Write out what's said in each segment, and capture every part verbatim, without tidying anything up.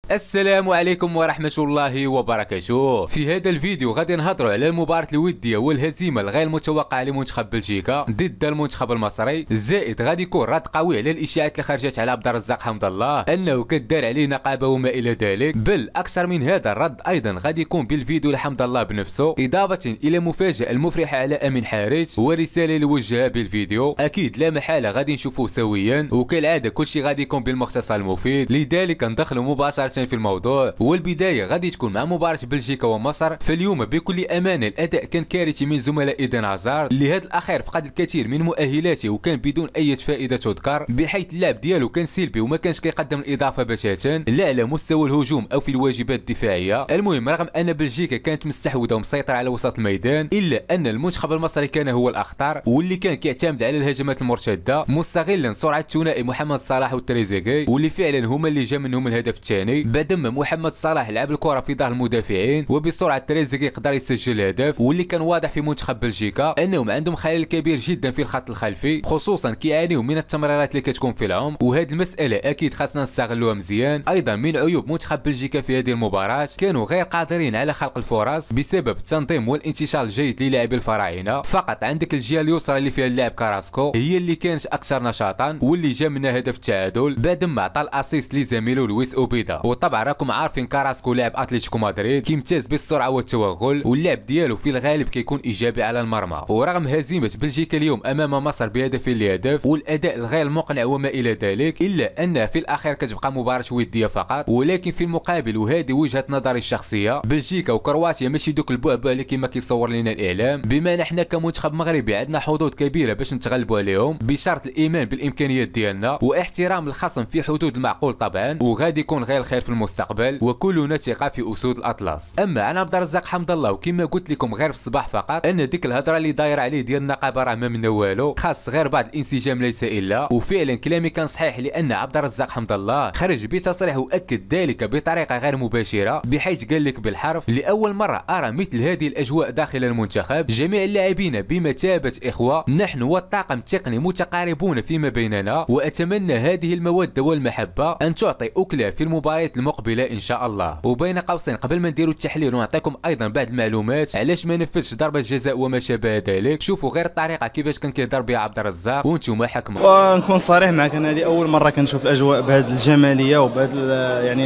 السلام عليكم ورحمة الله وبركاته. في هذا الفيديو غادي نهضروا على المباراة الودية والهزيمة الغير متوقعة لمنتخب بلجيكا ضد المنتخب المصري، زائد غادي يكون رد قوي على الاشاعات اللي خرجت على عبد الرزاق حمد الله انه كدار عليه نقابة وما الى ذلك. بل اكثر من هذا الرد ايضا غادي يكون بالفيديو لحمد الله بنفسه، اضافة الى مفاجأة المفرحة على امين حارث ورسالة اللي وجهها بالفيديو. اكيد لا محالة غادي نشوفوه سويا، وكالعادة كلشي غادي يكون بالمختصر المفيد، لذلك ندخلوا مباشرة في الموضوع. والبدايه غادي تكون مع مباراه بلجيكا ومصر. فاليوم بكل امانه الاداء كان كارثي من زملاء ايدن هازارد، اللي هذا الاخير فقد الكثير من مؤهلاته وكان بدون اي فائده تذكر، بحيث اللعب ديالو كان سلبي وما كانش كيقدم الاضافه بتاتا لا على مستوى الهجوم او في الواجبات الدفاعيه. المهم رغم ان بلجيكا كانت مستحوذه ومسيطره على وسط الميدان، الا ان المنتخب المصري كان هو الاخطر، واللي كان كيعتمد على الهجمات المرتده مستغلا سرعه ثنائي محمد صلاح والتريزيجي، واللي فعلا هما اللي جا منهم الهدف الثاني بعدما محمد صلاح لعب الكره في ظهر المدافعين، وبسرعه تريزيجي يقدر يسجل الهدف. واللي كان واضح في منتخب بلجيكا انهم عندهم خلل كبير جدا في الخط الخلفي، خصوصا كيعانيوا من التمريرات اللي كتكون في العمق، وهذه المساله اكيد خاصنا نستغلوها مزيان. ايضا من عيوب منتخب بلجيكا في هذه المباراه كانوا غير قادرين على خلق الفرص بسبب التنظيم والانتشار الجيد للاعبي الفراعنه. فقط عندك الجهه اليسرى اللي فيها اللاعب كاراسكو هي اللي كانت اكثر نشاطا، واللي جا منها هدف التعادل بعدما عطى الاسيست لزميله لويس اوبيدا. وطبعا راكم عارفين كاراسكو لاعب اتلتيكو مدريد كيمتاز بالسرعه والتوغل، واللعب ديالو في الغالب كيكون ايجابي على المرمى. ورغم هزيمه بلجيكا اليوم امام مصر بهدف لهدف والاداء الغير مقنع وما الى ذلك، الا انها في الاخير كتبقى مباراه وديه فقط. ولكن في المقابل، وهذه وجهه نظري الشخصيه، بلجيكا وكرواتيا ماشي دوك البعبع اللي كما كيصور لنا الاعلام، بما نحن كمنتخب مغربي عندنا حظوظ كبيره باش نتغلبوا عليهم بشرط الايمان بالامكانيات ديالنا واحترام الخصم في حدود المعقول طبعا، وغادي يكون غير الخير في المستقبل وكلنا ثقه في اسود الاطلس. اما انا عبد الرزاق حمد الله، وكما قلت لكم غير في الصباح فقط ان ديك الهضره اللي دايره عليه ديال النقابه راه ما منها والو، خاص غير بعض الانسجام ليس الا. وفعلا كلامي كان صحيح، لان عبد الرزاق حمد الله خرج بتصريح واكد ذلك بطريقه غير مباشره، بحيث قال لك بالحرف: لاول مره ارى مثل هذه الاجواء داخل المنتخب، جميع اللاعبين بمثابه اخوه، نحن والطاقم التقني متقاربون فيما بيننا، واتمنى هذه الموده والمحبه ان تعطي اكلها في المباريات المقبله ان شاء الله. وبين قوسين قبل ما نديروا التحليل ونعطيكم ايضا بعض المعلومات علاش ما نفذش ضربه جزاء وما شابه ذلك، شوفوا غير الطريقه كيفاش كان كيهضر بها عبد الرزاق وانتم حكموا. ونكون صريح معك، انا هذه اول مره كنشوف الاجواء بهذه الجماليه وبهذا يعني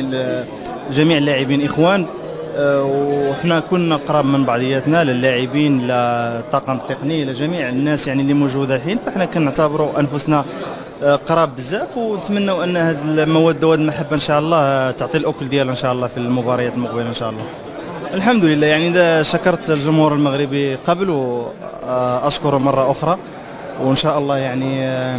جميع اللاعبين اخوان، وحنا كنا قراب من بعضياتنا للاعبين للطاقم التقني لجميع الناس يعني اللي موجوده الحين، فاحنا كنعتبروا انفسنا قراب بزاف، ونتمنوا ان هذه الموده وهذه المحبه ان شاء الله تعطي الاكل ديالها ان شاء الله في المباريات المقبله ان شاء الله. الحمد لله، يعني اذا شكرت الجمهور المغربي قبل واشكره مره اخرى، وان شاء الله يعني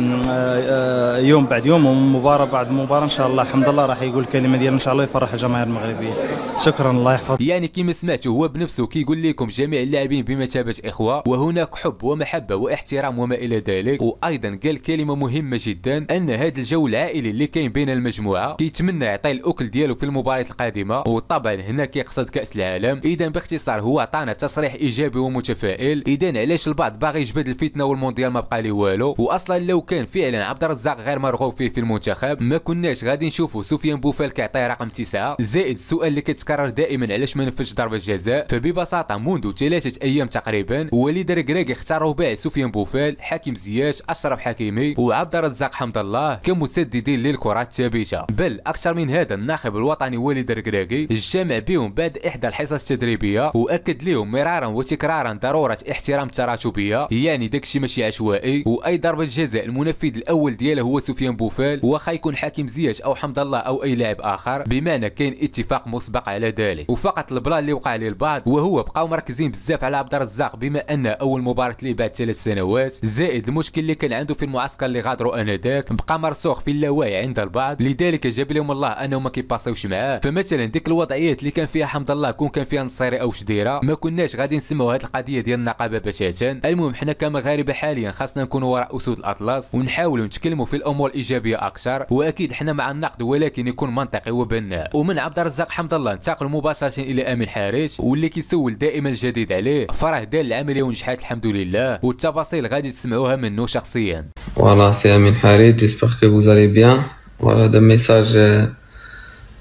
يوم بعد يوم ومباراه بعد مباراه ان شاء الله حمد الله راح يقول الكلمه ديالو ان شاء الله يفرح الجماهير المغربيه. شكرا، الله يحفظ. يعني كما سمعتوا هو بنفسه كيقول لكم جميع اللاعبين بمثابه اخوه، وهناك حب ومحبه واحترام وما الى ذلك. وايضا قال كلمه مهمه جدا، ان هذا الجو العائلي اللي كاين بين المجموعه كيتمنى يعطي الاكل ديالو في المباريات القادمه، وطبعا هنا كيقصد كاس العالم. اذا باختصار هو عطانا تصريح ايجابي ومتفائل. اذا علاش البعض باغي يجبد الفتنه والمونديال ما بقى ليه والو؟ واصلا لو كان فعلا عبد الرزاق غير مرغوب فيه في المنتخب ما كناش غادي نشوفوا سفيان بوفال كيعطيه رقم تسعة. زائد السؤال اللي كيتكرر دائما، علاش ما نفذش ضربه جزاء؟ فببساطه منذ ثلاثه ايام تقريبا وليد ركراكي اختار رباعي سفيان بوفال، حكيم زياش، اشرف حكيمي وعبد الرزاق حمد الله كمسددين للكرات الثابته. بل اكثر من هذا، الناخب الوطني وليد ركراكي اجتمع بهم بعد احدى الحصص التدريبيه واكد لهم مرارا وتكرارا ضروره احترام التراتبيه، يعني داكشي ماشي عشوائي. واي ضربه جزاء المنفذ الاول ديالها هو سفيان بوفال، واخا يكون حكيم زياش او حمد الله او اي لاعب اخر، بمعنى كاين اتفاق مسبق على ذلك. وفقط البلان اللي وقع ليه البعض وهو بقاو مركزين بزاف على عبد الرزاق بما ان اول مباراه ليه بعد ثلاث سنوات، زائد المشكل اللي كان عنده في المعسكر اللي غادروا انذاك بقى مرسوخ في اللاوعي عند البعض، لذلك جاب لهم الله انهم ما كيباسيوش معاه. فمثلا ديك الوضعيات اللي كان فيها حمد الله كون كان فيها نصيري او شديره ما كناش غادي نسمعوا هذه القضيه ديال النقابه بتاتا. المهم حنا كمغاربه حاليا خاصنا نكونوا وراء اسود الاطلس ونحاولوا نتكلموا في الامور الايجابيه اكثر، واكيد حنا مع النقد ولكن يكون منطقي وبناء. ومن عبد الرزاق حمد الله ننتقل مباشره الى امين حارث، واللي كيسول دائما الجديد عليه، فراه دار العمليه ونجحت الحمد لله، والتفاصيل غادي تسمعوها منه شخصيا. Voilà, c'est Amin Harid, j'espère que vous allez bien. Voilà, un message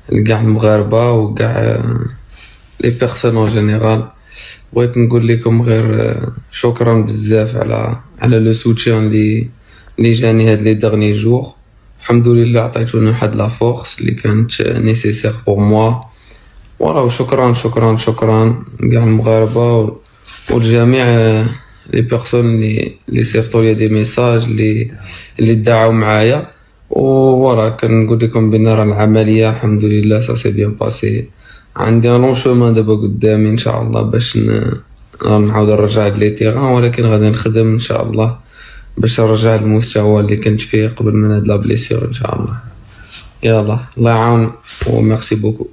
لكاع المغاربه وكاع لي بيرسون اون جينيرال. بغيت نقول لكم غير شكرا بزاف على على لو سوتيان لي لي جاني هاد لي ديرني جور. الحمد لله عطيتوني واحد لا فورس اللي كانت نيسيسير بور موا. فوالا وشكرا شكرا شكرا كاع المغاربه والجميع لي بيرسون اللي لي صيفطوا لي دي ميساج اللي اللي دعاو معايا. وفوالا كنقول لكم بان راه العمليه الحمد لله سا سي بيان باسي. عندي ان لون شومان دابا قدامي ان شاء الله باش نعاود نرجع لي تيغان، ولكن غادي نخدم ان شاء الله باش نرجع للمستوى اللي كنت فيه قبل من هاد لا بليسيور ان شاء الله. يلا الله يعاون وميرسي بوكو.